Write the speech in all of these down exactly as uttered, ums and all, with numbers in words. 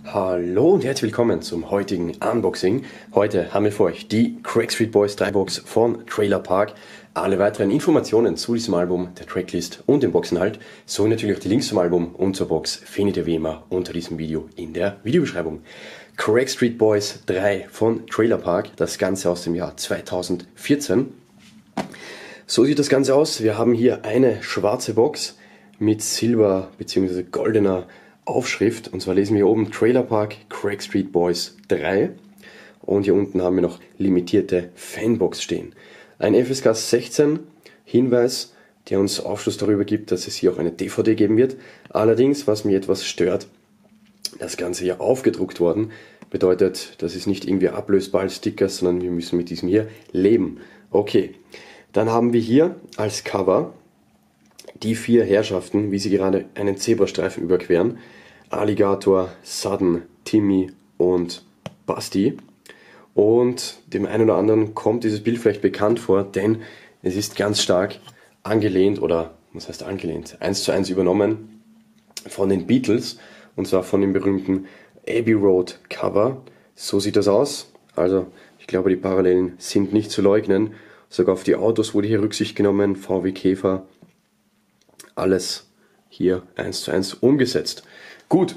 Hallo und herzlich willkommen zum heutigen Unboxing. Heute haben wir für euch die Craig Street Boys drei Box von Trailer Park. Alle weiteren Informationen zu diesem Album, der Tracklist und dem Boxinhalt, sowie natürlich auch die Links zum Album und zur Box findet ihr wie immer unter diesem Video in der Videobeschreibung. Craig Street Boys drei von Trailer Park, das Ganze aus dem Jahr zweitausendvierzehn. So sieht das Ganze aus. Wir haben hier eine schwarze Box mit silber bzw. goldener Aufschrift, und zwar lesen wir hier oben Trailer Park Craig Street Boys drei und hier unten haben wir noch limitierte Fanbox stehen. Ein F S K sechzehn Hinweis, der uns Aufschluss darüber gibt, dass es hier auch eine D V D geben wird. Allerdings, was mich etwas stört, das Ganze hier aufgedruckt worden, bedeutet, das ist nicht irgendwie ablösbar als Sticker, sondern wir müssen mit diesem hier leben. Okay, dann haben wir hier als Cover die vier Herrschaften, wie sie gerade einen Zebrastreifen überqueren. Alligator, Sudden, Timmy und Basti. Und dem einen oder anderen kommt dieses Bild vielleicht bekannt vor, denn es ist ganz stark angelehnt, oder was heißt angelehnt, eins zu eins übernommen von den Beatles, und zwar von dem berühmten Abbey Road Cover. So sieht das aus. Also ich glaube, die Parallelen sind nicht zu leugnen. Sogar auf die Autos wurde hier Rücksicht genommen, V W Käfer. Alles hier eins zu eins umgesetzt. Gut.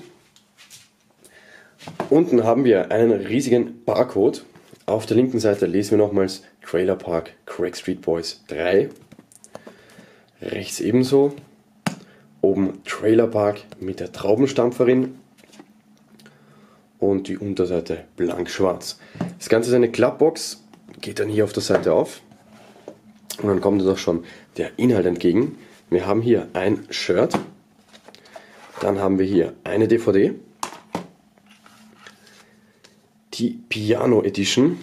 Unten haben wir einen riesigen Barcode. Auf der linken Seite lesen wir nochmals Trailer Park Craig Street Boys drei. Rechts ebenso. Oben Trailer Park mit der Traubenstampferin. Und die Unterseite blank schwarz. Das Ganze ist eine Klappbox. Geht dann hier auf der Seite auf. Und dann kommt uns auch schon der Inhalt entgegen. Wir haben hier ein Shirt, dann haben wir hier eine D V D, die Piano Edition,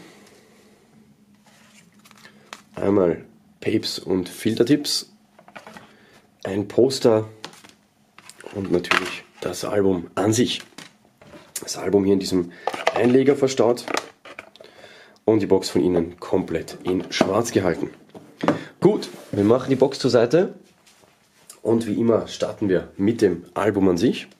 einmal Papes und Filtertipps, ein Poster und natürlich das Album an sich. Das Album hier in diesem Einleger verstaut und die Box von innen komplett in schwarz gehalten. Gut, wir machen die Box zur Seite. Und wie immer starten wir mit dem Album an sich.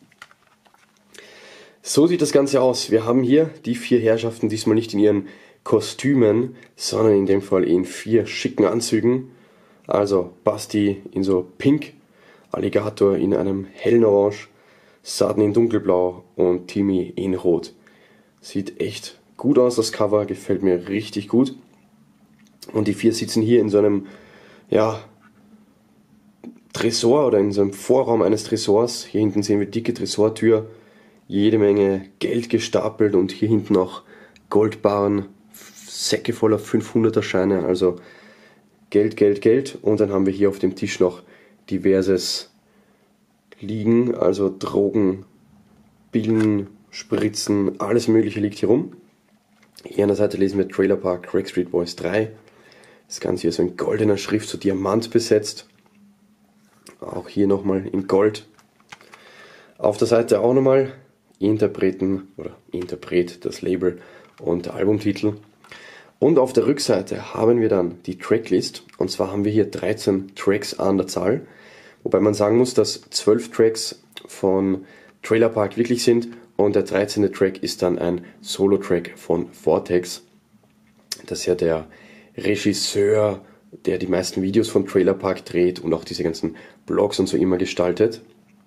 So sieht das Ganze aus. Wir haben hier die vier Herrschaften, diesmal nicht in ihren Kostümen, sondern in dem Fall in vier schicken Anzügen. Also Basti in so pink, Alligator in einem hellen Orange, Sudden in dunkelblau und Timmy in rot. Sieht echt gut aus, das Cover, gefällt mir richtig gut. Und die vier sitzen hier in so einem, ja, Tresor oder in so einem Vorraum eines Tresors. Hier hinten sehen wir dicke Tresortür, jede Menge Geld gestapelt und hier hinten auch Goldbarren, Säcke voller fünfhunderter Scheine, also Geld, Geld, Geld. Und dann haben wir hier auf dem Tisch noch diverses liegen, also Drogen, Pillen, Spritzen, alles mögliche liegt hier rum. Hier an der Seite lesen wir Trailer Park Craig Street Boys drei. Das Ganze hier so in goldener Schrift, so Diamant besetzt. Auch hier nochmal in Gold. Auf der Seite auch nochmal Interpreten oder Interpret, das Label und der Albumtitel. Und auf der Rückseite haben wir dann die Tracklist. Und zwar haben wir hier dreizehn Tracks an der Zahl. Wobei man sagen muss, dass zwölf Tracks von Trailer Park wirklich sind. Und der dreizehnte Track ist dann ein Solo-Track von Vortex. Das ist ja der Regisseur, der die meisten Videos von Trailer Park dreht und auch diese ganzen Blogs und so immer gestaltet.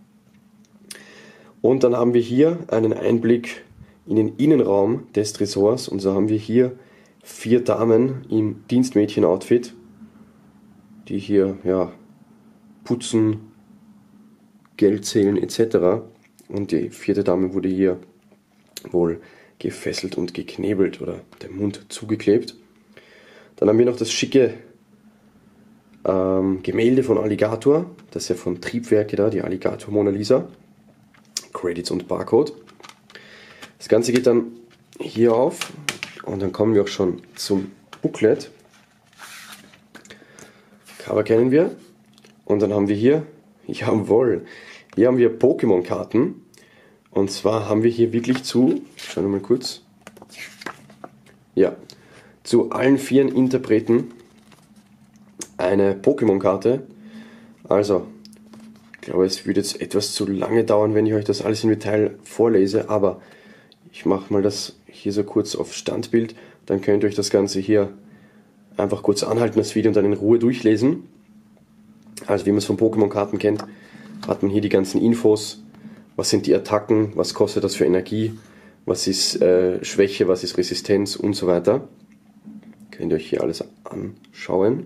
Und dann haben wir hier einen Einblick in den Innenraum des Tresors, und so haben wir hier vier Damen im Dienstmädchen-Outfit, die hier ja, putzen, Geld zählen et cetera. Und die vierte Dame wurde hier wohl gefesselt und geknebelt oder der Mund zugeklebt. Dann haben wir noch das schicke Ähm, Gemälde von Alligator, das ist ja von Triebwerke da, die Alligator Mona Lisa. Credits und Barcode. Das Ganze geht dann hier auf und dann kommen wir auch schon zum Booklet. Cover kennen wir. Und dann haben wir hier, jawohl, hier haben wir Pokémon-Karten. Und zwar haben wir hier wirklich zu, schauen wir mal kurz, ja, zu allen vier Interpreten eine Pokémon-Karte. Also glaube, es würde jetzt etwas zu lange dauern, wenn ich euch das alles im Detail vorlese, aber ich mache mal das hier so kurz auf Standbild, dann könnt ihr euch das Ganze hier einfach kurz anhalten, das Video, und dann in Ruhe durchlesen. Also wie man es von Pokémon-Karten kennt, hat man hier die ganzen Infos, was sind die Attacken, was kostet das für Energie, was ist äh, Schwäche, was ist Resistenz und so weiter. Könnt ihr euch hier alles anschauen.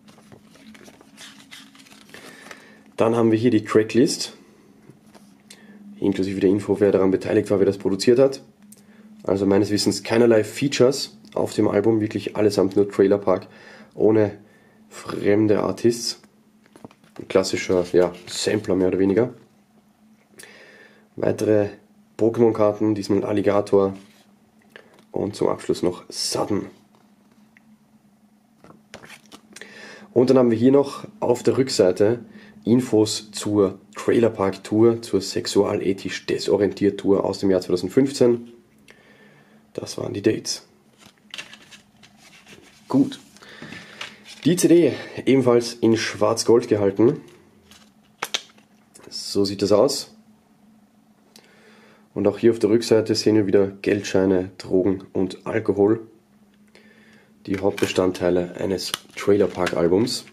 Dann haben wir hier die Tracklist, inklusive der Info, wer daran beteiligt war, wer das produziert hat. Also meines Wissens keinerlei Features auf dem Album, wirklich allesamt nur Trailer Park, ohne fremde Artists. Ein klassischer, ja, Sampler mehr oder weniger. Weitere Pokémon-Karten, diesmal Alligator und zum Abschluss noch Sudden. Und dann haben wir hier noch auf der Rückseite Infos zur Trailer Park Tour, zur sexualethisch desorientiert Tour aus dem Jahr zweitausendfünfzehn. Das waren die Dates. Gut. Die C D ebenfalls in Schwarz-Gold gehalten. So sieht das aus. Und auch hier auf der Rückseite sehen wir wieder Geldscheine, Drogen und Alkohol. Die Hauptbestandteile eines Trailer Park Albums.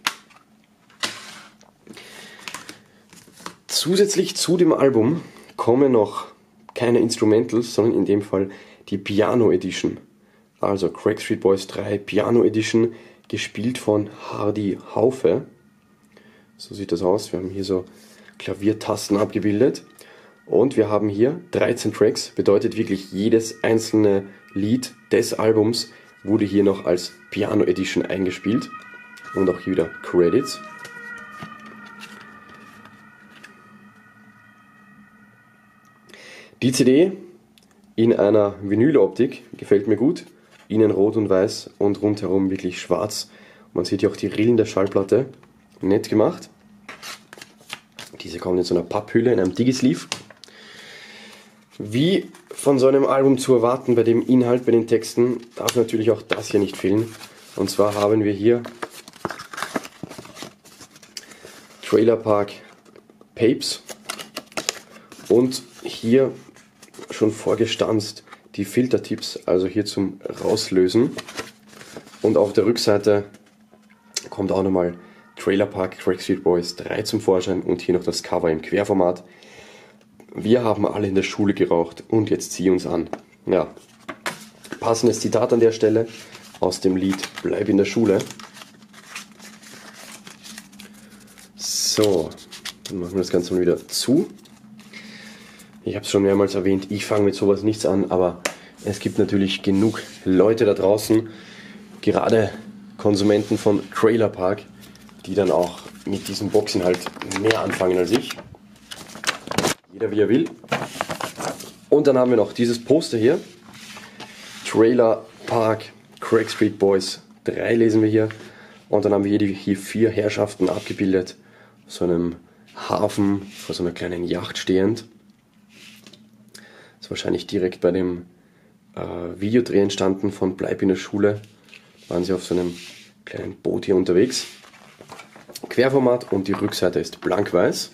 Zusätzlich zu dem Album kommen noch keine Instrumentals, sondern in dem Fall die Piano Edition. Also Crack Street Boys drei Piano Edition, gespielt von Hardy Haufe. So sieht das aus. Wir haben hier so Klaviertasten abgebildet. Und wir haben hier dreizehn Tracks, bedeutet wirklich jedes einzelne Lied des Albums wurde hier noch als Piano Edition eingespielt. Und auch hier wieder Credits. Die C D in einer Vinyloptik gefällt mir gut. Innen rot und weiß und rundherum wirklich schwarz. Man sieht hier auch die Rillen der Schallplatte. Nett gemacht. Diese kommen in so einer Papphülle, in einem Digisleeve. Wie von so einem Album zu erwarten, bei dem Inhalt, bei den Texten, darf natürlich auch das hier nicht fehlen. Und zwar haben wir hier Trailer Park Papes und hier schon vorgestanzt die Filtertipps, also hier zum Rauslösen. Und auf der Rückseite kommt auch nochmal Trailer Park Crack Street Boys drei zum Vorschein und hier noch das Cover im Querformat. Wir haben alle in der Schule geraucht und jetzt zieh uns an. Ja, passendes Zitat an der Stelle aus dem Lied Bleib in der Schule. So, dann machen wir das Ganze mal wieder zu. Ich habe es schon mehrmals erwähnt, ich fange mit sowas nichts an, aber es gibt natürlich genug Leute da draußen, gerade Konsumenten von Trailer Park, die dann auch mit diesen Boxen halt mehr anfangen als ich. Jeder wie er will. Und dann haben wir noch dieses Poster hier. Trailer Park Crack Street Boys drei lesen wir hier. Und dann haben wir hier die hier vier Herrschaften abgebildet. So einem Hafen, vor so einer kleinen Yacht stehend. Das ist wahrscheinlich direkt bei dem äh, Videodreh entstanden von Bleib in der Schule. Waren sie auf so einem kleinen Boot hier unterwegs. Querformat und die Rückseite ist blank-weiß.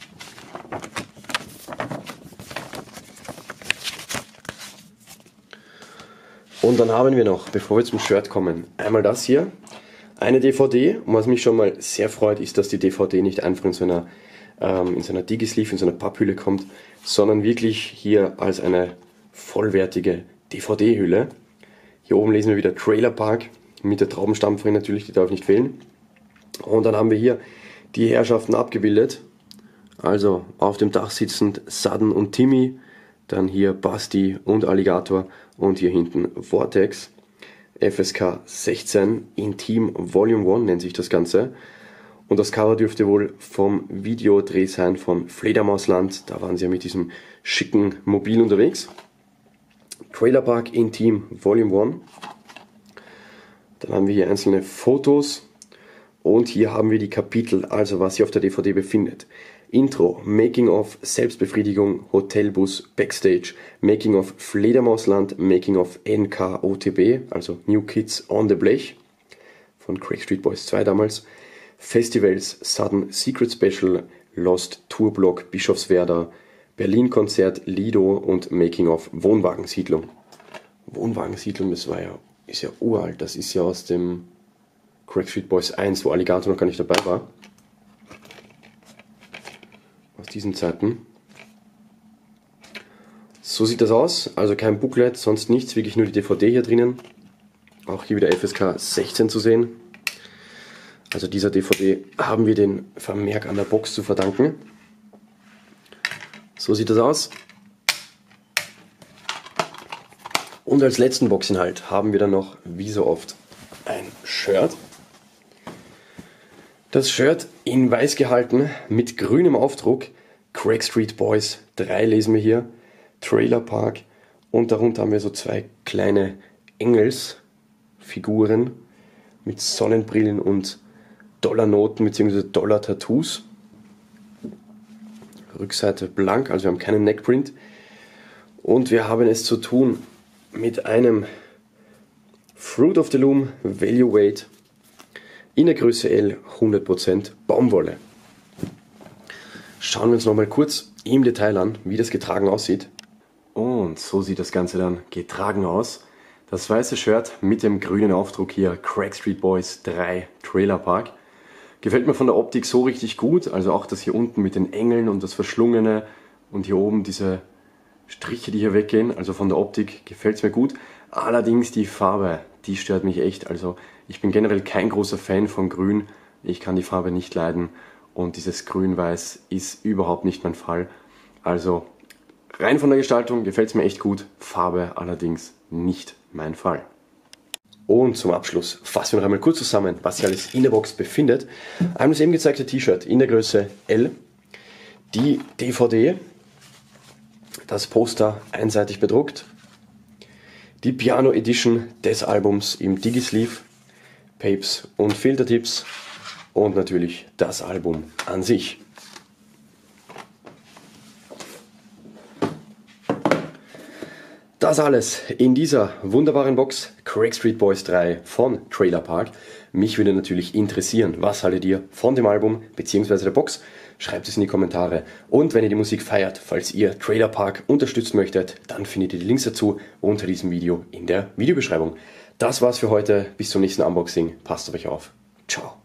Und dann haben wir noch, bevor wir zum Shirt kommen, einmal das hier. Eine D V D. Und was mich schon mal sehr freut, ist, dass die D V D nicht einfach in so einer, ähm, in so einer Digisleeve, in so einer Papphülle kommt, sondern wirklich hier als eine vollwertige D V D-Hülle. Hier oben lesen wir wieder Trailer Park mit der Traubenstampferin natürlich, die darf nicht fehlen. Und dann haben wir hier die Herrschaften abgebildet. Also auf dem Dach sitzend Sudden und Timmy, dann hier Basti und Alligator und hier hinten Vortex. F S K sechzehn Intim Volume eins nennt sich das Ganze. Und das Cover dürfte wohl vom Videodreh sein von Fledermausland. Da waren sie ja mit diesem schicken Mobil unterwegs. Trailer Park Intim Volume eins. Dann haben wir hier einzelne Fotos. Und hier haben wir die Kapitel, also was sich auf der D V D befindet. Intro, Making of Selbstbefriedigung, Hotelbus, Backstage, Making of Fledermausland, Making of N K O T B, also New Kids on the Blech, von Crack Street Boys zwei damals. Festivals, Sudden Secret Special, Lost, Tourblock, Bischofswerda, Berlin-Konzert, Lido und Making-of Wohnwagensiedlung. Wohnwagensiedlung, das war ja, ist ja uralt, das ist ja aus dem Craig Street Boys eins, wo Alligator noch gar nicht dabei war. Aus diesen Zeiten. So sieht das aus, also kein Booklet, sonst nichts, wirklich nur die D V D hier drinnen. Auch hier wieder F S K sechzehn zu sehen. Also dieser D V D haben wir den Vermerk an der Box zu verdanken. So sieht das aus. Und als letzten Boxinhalt haben wir dann noch, wie so oft, ein Shirt. Das Shirt in weiß gehalten mit grünem Aufdruck. Craig Street Boys drei lesen wir hier. Trailer Park. Und darunter haben wir so zwei kleine Engelsfiguren mit Sonnenbrillen und Dollarnoten bzw. Dollar-Tattoos. Rückseite blank, also wir haben keinen Neckprint. Und wir haben es zu tun mit einem Fruit of the Loom Value Weight in der Größe L, hundert Prozent Baumwolle. Schauen wir uns nochmal kurz im Detail an, wie das getragen aussieht. Und so sieht das Ganze dann getragen aus. Das weiße Shirt mit dem grünen Aufdruck hier, Craig Street Boys drei Trailer Park. Gefällt mir von der Optik so richtig gut, also auch das hier unten mit den Engeln und das Verschlungene und hier oben diese Striche, die hier weggehen, also von der Optik gefällt es mir gut. Allerdings die Farbe, die stört mich echt, also ich bin generell kein großer Fan von Grün, ich kann die Farbe nicht leiden und dieses Grün-Weiß ist überhaupt nicht mein Fall. Also rein von der Gestaltung gefällt es mir echt gut, Farbe allerdings nicht mein Fall. Und zum Abschluss fassen wir noch einmal kurz zusammen, was sich alles in der Box befindet. Einmal das eben gezeigte T-Shirt in der Größe L, die D V D, das Poster einseitig bedruckt, die Piano Edition des Albums im Digisleeve, Papes und Filtertips und natürlich das Album an sich. Das alles in dieser wunderbaren Box Craig Street Boys drei von Trailer Park. Mich würde natürlich interessieren, was haltet ihr von dem Album bzw. der Box? Schreibt es in die Kommentare. Und wenn ihr die Musik feiert, falls ihr Trailer Park unterstützen möchtet, dann findet ihr die Links dazu unter diesem Video in der Videobeschreibung. Das war's für heute. Bis zum nächsten Unboxing. Passt auf euch auf. Ciao.